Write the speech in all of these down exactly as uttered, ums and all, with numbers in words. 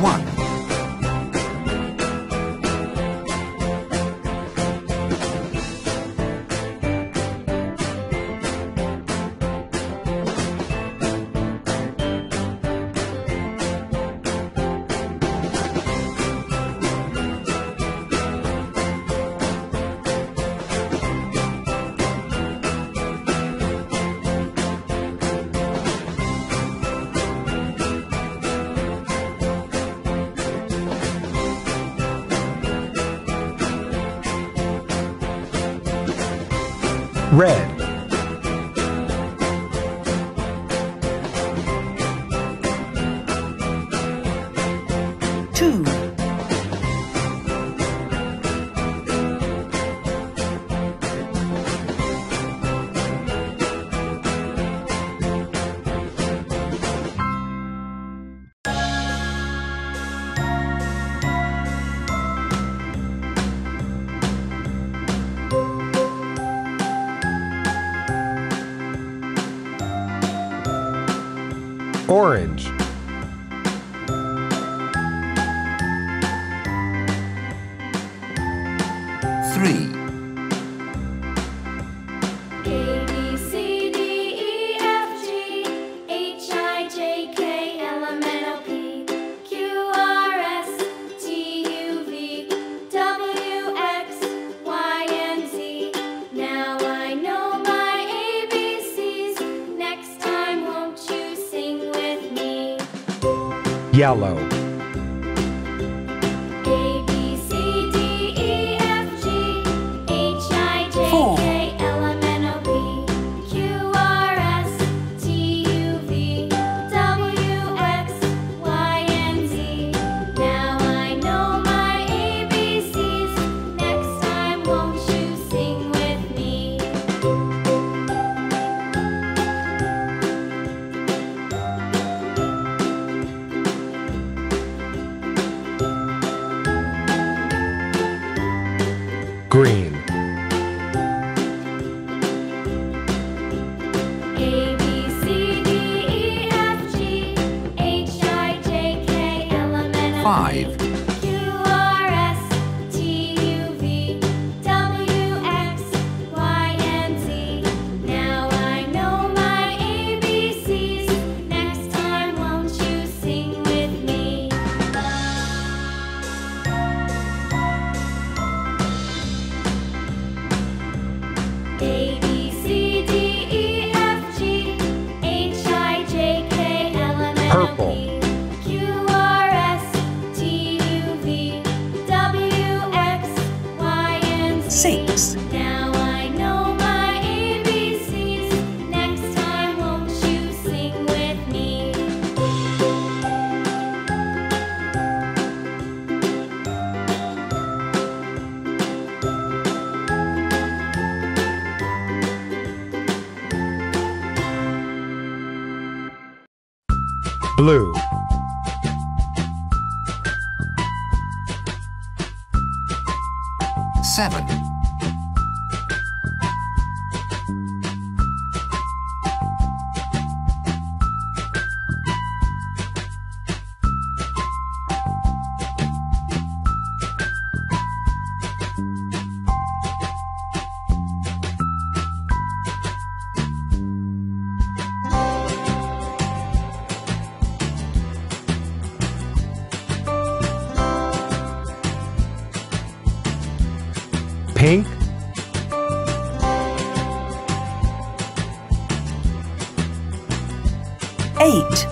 one. Red. Two. Orange. Three. A, B, C, D, E, F, G, H, I, J, K, L, M, N, O, P, Q, R, S, T, U, V, W, X, Y, and Z. Now I know my A B Cs. Next time, won't you sing with me? Yellow. A, B, C, D, E, F, G, H, I, J, Four. K, L, M, N, O, P, Q, R, S, T, U, V, W, X, Y, and Z. Now I know my A B Cs. Next time, won't you sing with me? Green. A, B, C, D, E, F, G, H, I, J, K, L, M, N, O, P, Five. Q, R, S, T, U, V, W, X, Y, and Z. Now I know my A B Cs. Next time, won't you sing with me? A, B, C, D, E, F, G, H, I, J, K, L, M, N, O, Purple. P, Q, R, S, T, U, V, W, X, Y, and Z. Six. Now I know my A B Cs. Next time, won't you sing with me? Blue. Seven. Pink. Eight.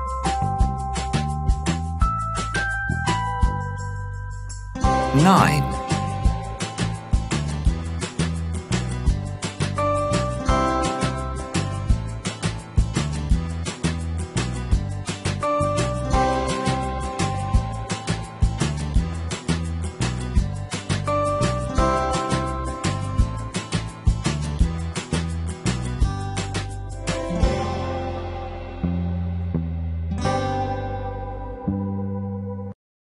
Nine.